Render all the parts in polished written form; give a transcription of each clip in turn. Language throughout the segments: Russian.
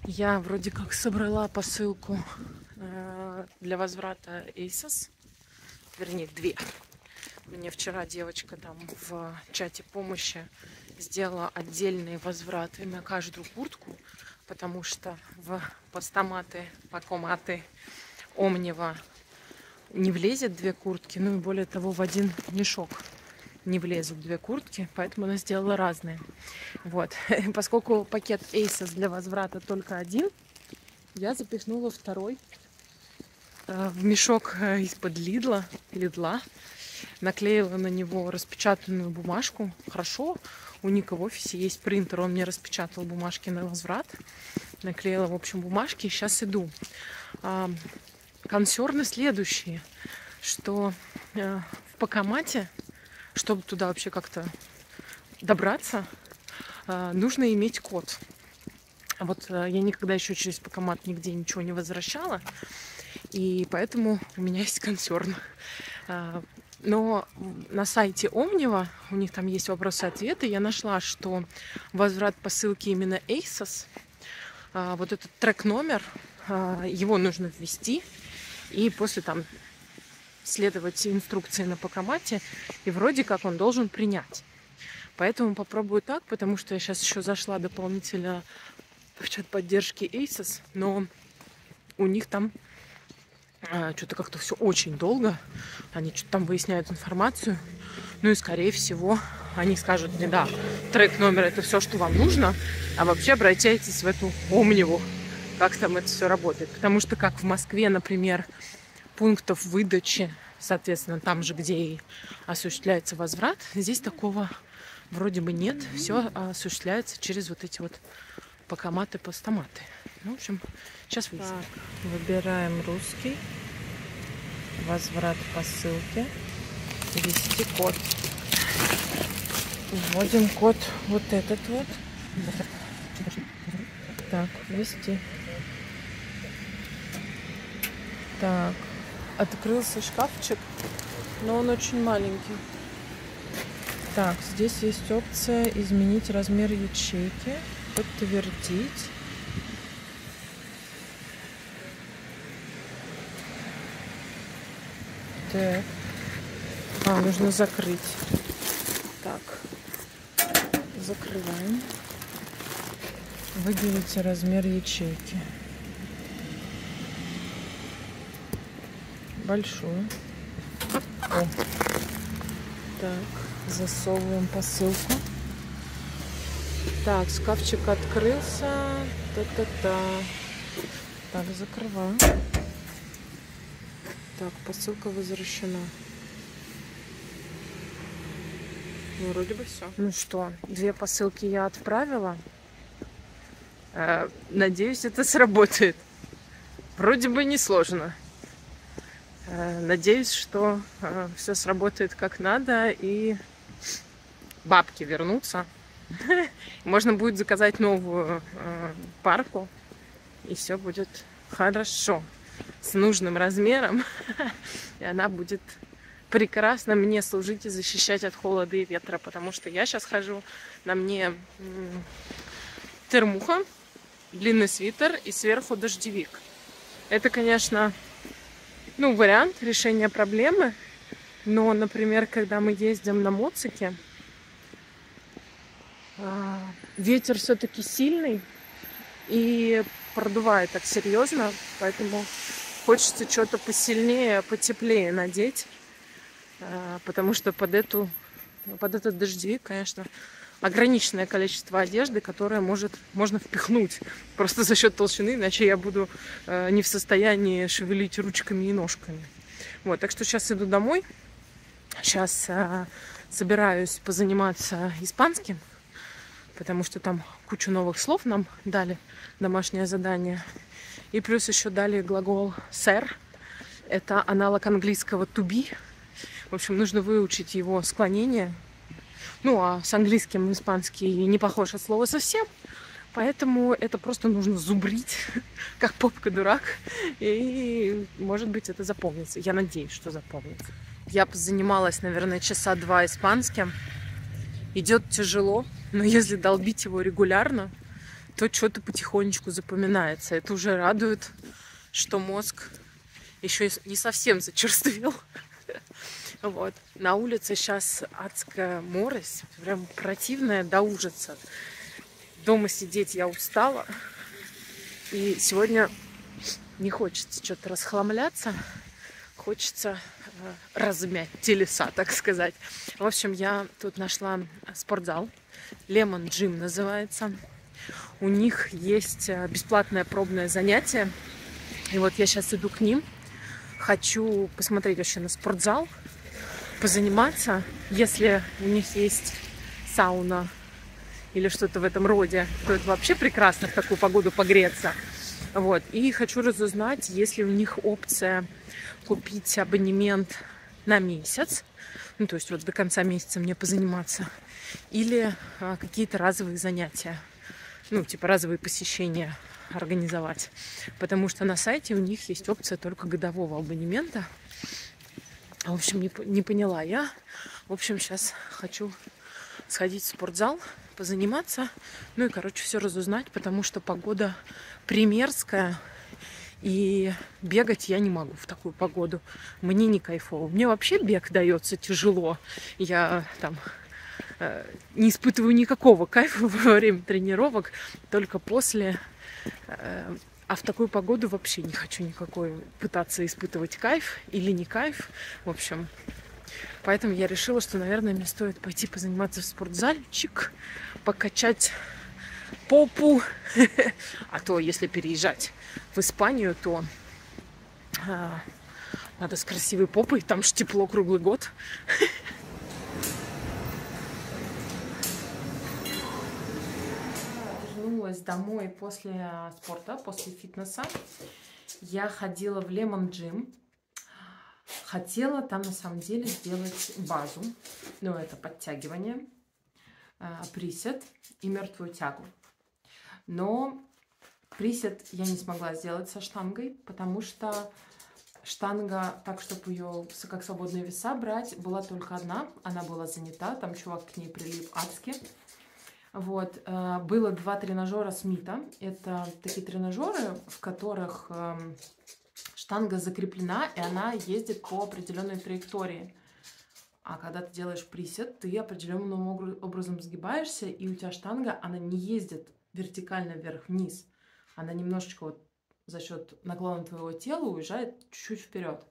Я вроде как собрала посылку для возврата ASOS. Вернее, две. Мне вчера девочка там в чате помощи сделала отдельные возвраты на каждую куртку, потому что в постаматы, пакоматы Омнива не влезет две куртки, ну и более того, в один мешок не влезут две куртки, поэтому она сделала разные. Вот. Поскольку пакет ASOS для возврата только один, я запихнула второй в мешок из-под Лидла, наклеила на него распечатанную бумажку. Хорошо, у Ника в офисе есть принтер, он мне распечатал бумажки на возврат. Наклеила, в общем, бумажки. Сейчас иду. Консерны следующие, что в Пакомате, чтобы туда вообще как-то добраться, нужно иметь код. Вот я никогда еще через Пакомат нигде ничего не возвращала, и поэтому у меня есть консерн. Но на сайте Омнива, у них там есть вопросы-ответы, я нашла, что возврат посылки именно ASOS, вот этот трек-номер, его нужно ввести, и после там следовать инструкции на Пакомате, и вроде как он должен принять. Поэтому попробую так, потому что я сейчас еще зашла дополнительно в чат поддержки ASOS, но у них там что-то как-то все очень долго. Они что-то там выясняют информацию. Ну и, скорее всего, они скажут мне, да, трек номер — это все, что вам нужно, а вообще обращайтесь в эту Омниву, как там это все работает. Потому что, как в Москве, например, пунктов выдачи, соответственно, там же, где и осуществляется возврат, здесь такого вроде бы нет. Все осуществляется через вот эти вот Пакоматы, постаматы. Ну, в общем, сейчас выясним. Выбираем русский. Возврат посылки. Ввести код. Вводим код вот этот вот. Так, ввести. Так, открылся шкафчик, но он очень маленький. Так, здесь есть опция изменить размер ячейки, подтвердить. Так. Нужно закрыть. Так, закрываем. Выделите размер ячейки. Большую. О. Так, засовываем посылку. Так, шкафчик открылся. Та-та-та. Так, закрываем. Так, посылка возвращена. Ну, вроде бы все. Ну что, две посылки я отправила. Надеюсь, это сработает. Вроде бы несложно. Надеюсь, что все сработает как надо и бабки вернутся. Можно будет заказать новую парку, и все будет хорошо. С нужным размером. И она будет прекрасно мне служить и защищать от холода и ветра. Потому что я сейчас хожу, на мне термуха, длинный свитер и сверху дождевик. Это, конечно, вариант решения проблемы. Но, например, когда мы ездим на моцике, ветер все-таки сильный и продувает так серьезно, поэтому хочется что-то посильнее, потеплее надеть, потому что под этот дождевик, конечно, ограниченное количество одежды, которое можно впихнуть просто за счет толщины, иначе я буду не в состоянии шевелить ручками и ножками. Вот, так что сейчас иду домой, сейчас собираюсь позаниматься испанским, потому что там кучу новых слов нам дали, домашнее задание. И плюс еще дали глагол ser. Это аналог английского to be. В общем, нужно выучить его склонение. Ну, а с английским испанский не похож от слова совсем. Поэтому это просто нужно зубрить, как попка-дурак. И, может быть, это запомнится. Я надеюсь, что запомнится. Я позанималась, наверное, часа 2 испанским. Идет тяжело, но если долбить его регулярно, то что-то потихонечку запоминается. Это уже радует, что мозг еще не совсем зачерствел. Вот. На улице сейчас адская морось, прям противная до ужаса. Дома сидеть я устала. И сегодня не хочется что-то расхламляться. Хочется размять телеса, так сказать. В общем, я тут нашла спортзал. Lemon Gym называется. У них есть бесплатное пробное занятие. И вот я сейчас иду к ним. Хочу посмотреть вообще на спортзал, позаниматься. Если у них есть сауна или что-то в этом роде, то это вообще прекрасно в такую погоду погреться. Вот. И хочу разузнать, есть ли у них опция купить абонемент на месяц. Ну, то есть вот до конца месяца мне позаниматься. Или какие-то разовые занятия. Ну, типа разовые посещения организовать. Потому что на сайте у них есть опция только годового абонемента. В общем, не поняла я. В общем, сейчас хочу сходить в спортзал, позаниматься. Ну и, короче, все разузнать, потому что погода примерская. И бегать я не могу в такую погоду. Мне не кайфово. Мне вообще бег дается тяжело. Я там не испытываю никакого кайфа во время тренировок, только после. А в такую погоду вообще не хочу никакой пытаться испытывать кайф или не кайф. В общем, поэтому я решила, что, наверное, мне стоит пойти позаниматься в спортзальчик, покачать попу. А то, если переезжать в Испанию, то надо с красивой попой. Там же тепло круглый год. Вернулась домой после спорта, после фитнеса. Я ходила в Lemon Gym. Хотела там на самом деле сделать базу. Ну, это подтягивание, присед и мертвую тягу. Но присед я не смогла сделать со штангой, потому что штанга, так, чтобы ее как свободные веса брать, была только одна. Она была занята, там чувак к ней прилип адски. Вот. Было 2 тренажера Смита. Это такие тренажеры, в которых штанга закреплена, и она ездит по определенной траектории. А когда ты делаешь присед, ты определенным образом сгибаешься, и у тебя штанга, она не ездит вертикально вверх-вниз. Она немножечко вот за счет наклона твоего тела уезжает чуть-чуть вперед.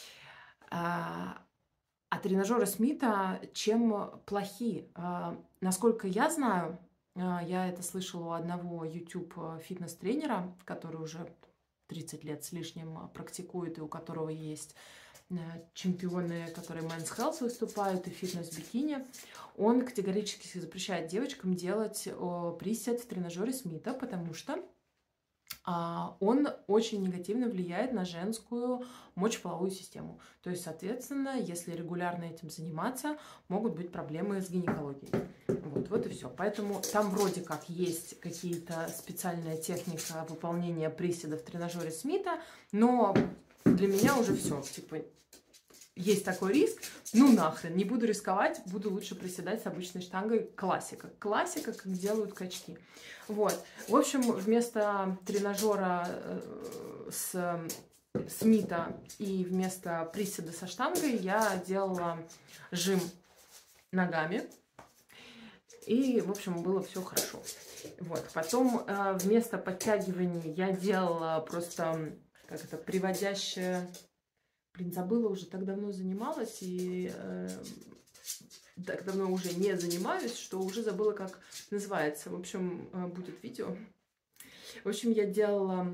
А тренажеры Смита чем плохи? Насколько я знаю, я это слышала у одного YouTube фитнес-тренера, который уже 30 лет с лишним практикует, и у которого есть чемпионы, которые Men's Health выступают, и фитнес-бикини. Он категорически запрещает девочкам делать присед в тренажере Смита, потому что он очень негативно влияет на женскую мочеполовую систему. То есть, соответственно, если регулярно этим заниматься, могут быть проблемы с гинекологией. Вот и все. Поэтому там вроде как есть какие-то специальная техника выполнения приседа в тренажере Смита, но для меня уже все. Типа, есть такой риск, ну нахрен, не буду рисковать, буду лучше приседать с обычной штангой. Классика. Классика, как делают качки. Вот. В общем, вместо тренажера с Смита и вместо приседа со штангой я делала жим ногами. И, в общем, было все хорошо. Вот. Потом вместо подтягиваний я делала просто, как это, приводящее... Блин, забыла, уже так давно занималась и так давно уже не занимаюсь, что уже забыла, как называется. В общем, будет видео. В общем, я делала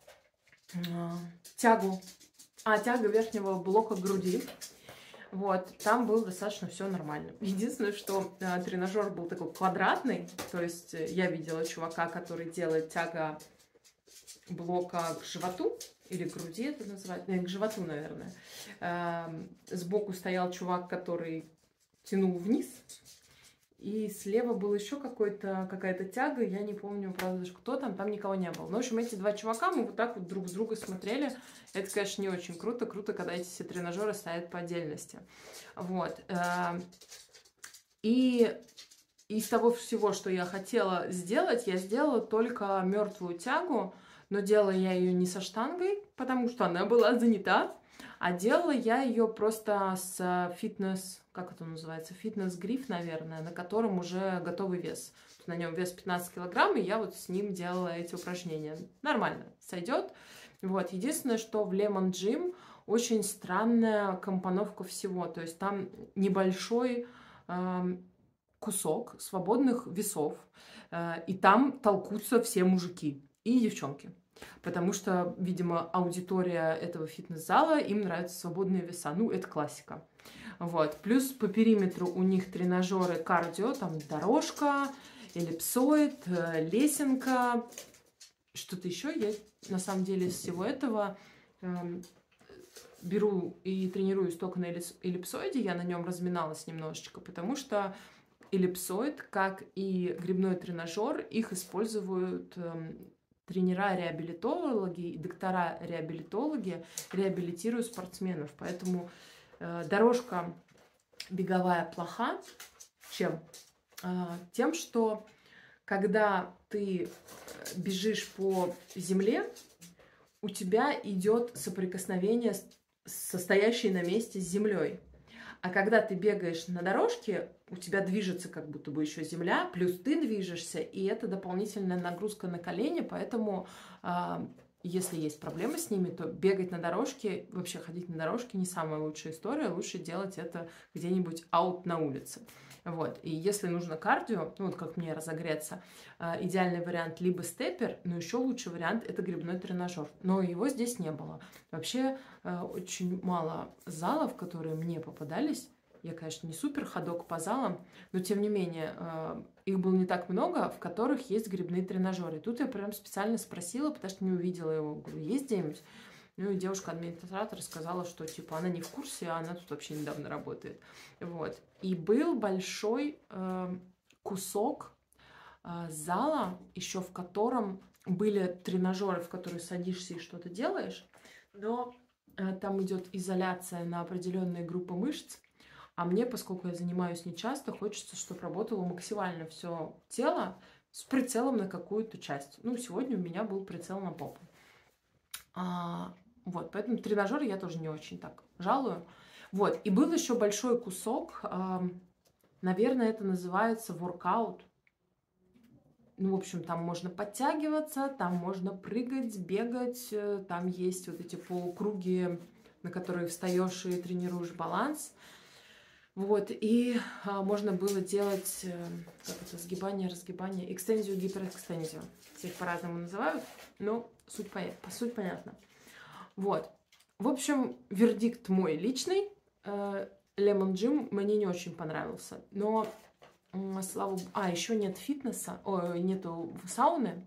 тяга верхнего блока груди. Вот, там было достаточно все нормально. Единственное, что тренажер был такой квадратный, то есть я видела чувака, который делает тяга блока к животу, или к груди это называют, к животу, наверное. Сбоку стоял чувак, который тянул вниз, и слева был еще какая-то тяга, я не помню, правда, кто там никого не было. Ну, в общем, эти 2 чувака, мы вот так вот друг с другом смотрели. Это, конечно, не очень круто. Круто, когда эти все тренажеры стоят по отдельности. Вот. И из того всего, что я хотела сделать, я сделала только мертвую тягу, но делала я ее не со штангой, потому что она была занята, а делала я ее просто с фитнес, как это называется, фитнес-гриф, наверное, на котором уже готовый вес. На нем вес 15 килограмм, и я вот с ним делала эти упражнения. Нормально, сойдет. Вот. Единственное, что в Lemon Gym очень странная компоновка всего. То есть там небольшой кусок свободных весов, и там толкутся все мужики и девчонки. Потому что, видимо, аудитория этого фитнес-зала, им нравятся свободные веса. Ну, это классика. Вот. Плюс по периметру у них тренажеры кардио, там дорожка, эллипсоид, лесенка, что-то еще. Я, на самом деле, из всего этого беру и тренируюсь только на эллипсоиде. Я на нем разминалась немножечко, потому что эллипсоид, как и грибной тренажер, их используют тренера-реабилитологи и доктора-реабилитологи, реабилитируют спортсменов. Поэтому дорожка беговая плоха. Чем? Тем, что когда ты бежишь по земле, у тебя идет соприкосновение состоящей на месте с землей. А когда ты бегаешь на дорожке, у тебя движется как будто бы еще земля, плюс ты движешься, и это дополнительная нагрузка на колени, поэтому если есть проблемы с ними, то бегать на дорожке, вообще ходить на дорожке не самая лучшая история, лучше делать это где-нибудь аут на улице. Вот. И если нужно кардио, ну вот как мне разогреться, идеальный вариант либо степпер, но еще лучший вариант это грибной тренажер. Но его здесь не было. Вообще очень мало залов, которые мне попадались. Я, конечно, не супер ходок по залам, но тем не менее их было не так много, в которых есть грибные тренажеры. И тут я прям специально спросила, потому что не увидела его. Говорю, есть где-нибудь? Ну и девушка-администратор сказала, что типа она не в курсе, а она тут вообще недавно работает. Вот. И был большой кусок зала, еще в котором были тренажеры, в которые садишься и что-то делаешь, но там идет изоляция на определенные группы мышц. А мне, поскольку я занимаюсь нечасто, хочется, чтобы работало максимально все тело с прицелом на какую-то часть. Ну, сегодня у меня был прицел на попу. Вот, поэтому тренажеры я тоже не очень так жалую. Вот, и был еще большой кусок, наверное, это называется воркаут. Ну, в общем, там можно подтягиваться, там можно прыгать, бегать, там есть вот эти полукруги, на которые встаешь и тренируешь баланс. Вот, и можно было делать, как это, сгибание, разгибание, экстензию, гиперэкстензию. Всех по-разному называют, но суть понятна. Вот. В общем, вердикт мой личный. Lemon Gym мне не очень понравился. Но, слава богу... еще нет фитнеса, нету сауны.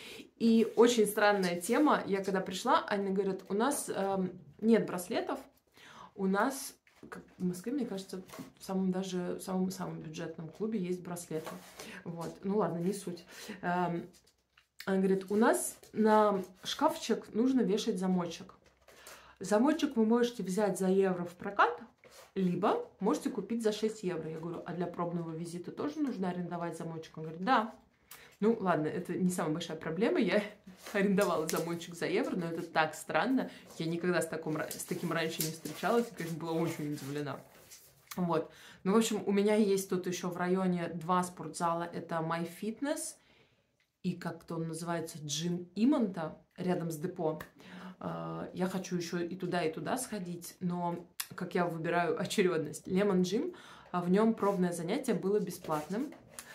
И очень странная тема. Я когда пришла, они говорят, у нас нет браслетов. У нас, как в Москве, мне кажется, в самом бюджетном клубе есть браслеты. Вот. Ну ладно, не суть. Она говорит, у нас на шкафчик нужно вешать замочек. Замочек вы можете взять за евро в прокат, либо можете купить за 6 евро. Я говорю, а для пробного визита тоже нужно арендовать замочек? Он говорит, да. Ну, ладно, это не самая большая проблема. Я арендовала замочек за евро, но это так странно. Я никогда с таким раньше не встречалась и, конечно, была очень удивлена. Вот. Ну, в общем, у меня есть тут еще в районе 2 спортзала. Это MyFitness и как-то он называется Джим Имонта, рядом с депо. Я хочу еще и туда сходить, но как я выбираю очередность? Lemon Gym, в нем пробное занятие было бесплатным.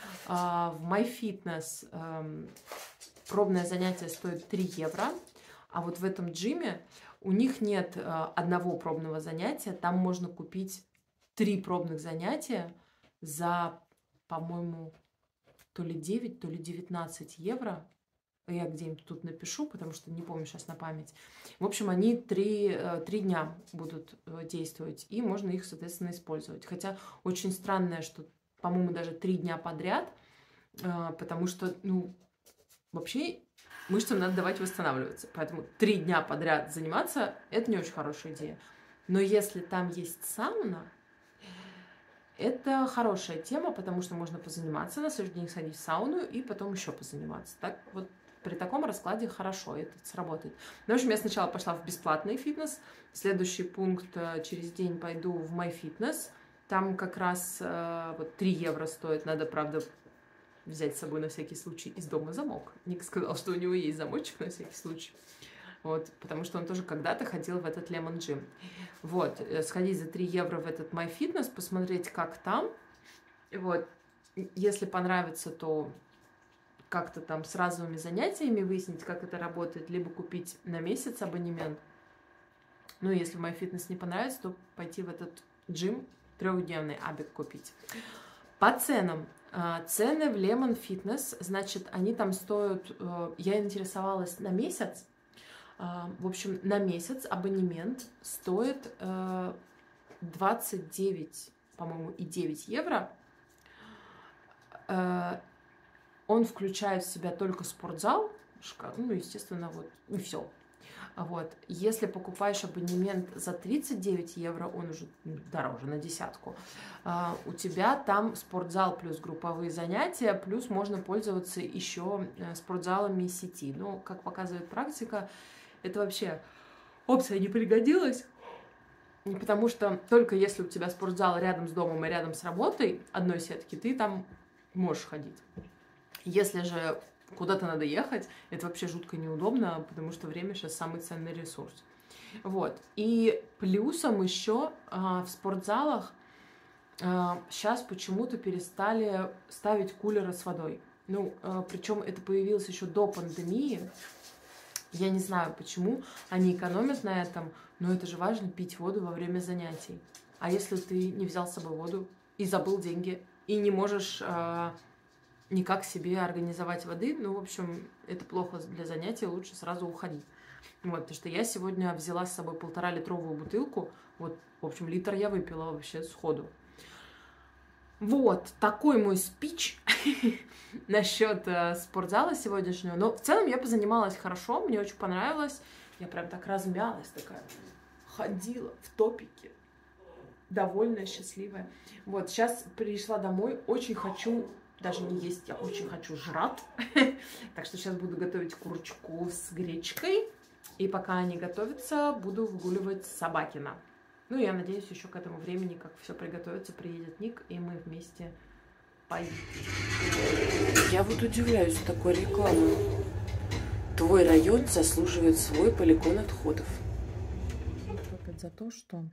В MyFitness пробное занятие стоит 3 евро, а вот в этом джиме у них нет одного пробного занятия, там можно купить 3 пробных занятия за, по-моему, то ли 9, то ли 19 евро. Я где-нибудь тут напишу, потому что не помню сейчас на память. В общем, они 3 дня будут действовать, и можно их, соответственно, использовать. Хотя очень странное, что, по-моему, даже 3 дня подряд, потому что, ну, вообще мышцам надо давать восстанавливаться. Поэтому 3 дня подряд заниматься – это не очень хорошая идея. Но если там есть сауна, Это хорошая тема, потому что можно позаниматься, на следующий день сходить в сауну и потом еще позаниматься. Так вот при таком раскладе хорошо это сработает. Ну, в общем, я сначала пошла в бесплатный фитнес. Следующий пункт, через день пойду в MyFitness. Там как раз вот 3 евро стоит. Надо, правда, взять с собой на всякий случай из дома замок. Ник сказал, что у него есть замочек на всякий случай. Вот, потому что он тоже когда-то ходил в этот Lemon Gym. Вот, сходить за 3 евро в этот MyFitness, посмотреть, как там. Вот, если понравится, то как-то там с разовыми занятиями выяснить, как это работает, либо купить на месяц абонемент. Ну, если MyFitness не понравится, то пойти в этот джим, 3-дневный абик купить. По ценам. Цены в Lemon Fitness, значит, они там стоят, я интересовалась на месяц. В общем, на месяц абонемент стоит 29, по-моему, и 9 евро. Он включает в себя только спортзал, ну, естественно, вот, и все. Вот. Если покупаешь абонемент за 39 евро, он уже дороже, на десятку, у тебя там спортзал плюс групповые занятия, плюс можно пользоваться еще спортзалами сети. Но, как показывает практика, это вообще опция не пригодилась, потому что только если у тебя спортзал рядом с домом и рядом с работой одной сетки, ты там можешь ходить. Если же куда-то надо ехать, это вообще жутко неудобно, потому что время сейчас самый ценный ресурс. Вот. И плюсом еще в спортзалах сейчас почему-то перестали ставить кулеры с водой. Ну, причем это появилось еще до пандемии. Я не знаю, почему они экономят на этом, но это же важно пить воду во время занятий. А если ты не взял с собой воду и забыл деньги, и не можешь никак себе организовать воды, ну, в общем, это плохо для занятий, лучше сразу уходить. Вот, потому что я сегодня взяла с собой 1,5-литровую бутылку, вот, в общем, литр я выпила вообще сходу. Вот, такой мой спич насчет спортзала сегодняшнего. Но в целом я позанималась хорошо, мне очень понравилось. Я прям так размялась, такая ходила в топике, довольная, счастливая. Вот, сейчас пришла домой, очень хочу, даже не есть, я очень хочу жрать. Так что сейчас буду готовить курочку с гречкой. И пока они готовятся, буду выгуливать собакина. Ну, я надеюсь, еще к этому времени, как все приготовится, приедет Ник, и мы вместе поедем. Я вот удивляюсь такой рекламой. Твой район заслуживает свой полигон отходов. Топят за то, что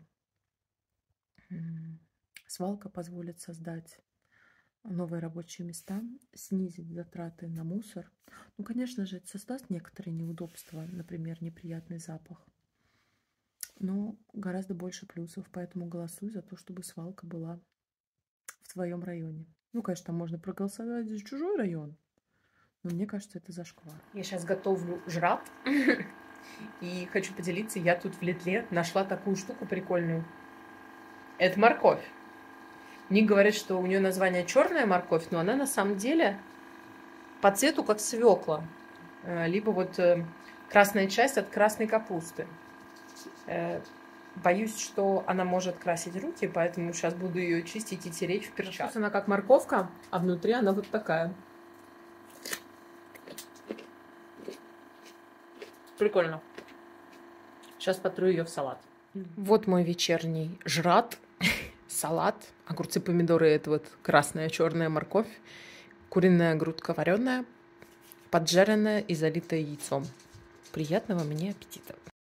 свалка позволит создать новые рабочие места, снизить затраты на мусор. Ну, конечно же, это создаст некоторые неудобства, например, неприятный запах. Но гораздо больше плюсов, поэтому голосуй за то, чтобы свалка была в твоем районе. Ну, конечно, там можно проголосовать за чужой район, но мне кажется, это зашквар. Я сейчас готовлю жрат и хочу поделиться. Я тут в Лидле нашла такую штуку прикольную. Это морковь. Ник говорит, что у нее название черная морковь, но она на самом деле по цвету как свекла. Либо вот красная часть от красной капусты. Боюсь, что она может красить руки, поэтому сейчас буду ее чистить и тереть в перчатках. Она как морковка, а внутри она вот такая. Прикольно. Сейчас потру ее в салат. Вот мой вечерний жрат, салат, огурцы, помидоры, это вот красная, черная морковь, куриная грудка вареная, поджаренная и залитая яйцом. Приятного мне аппетита!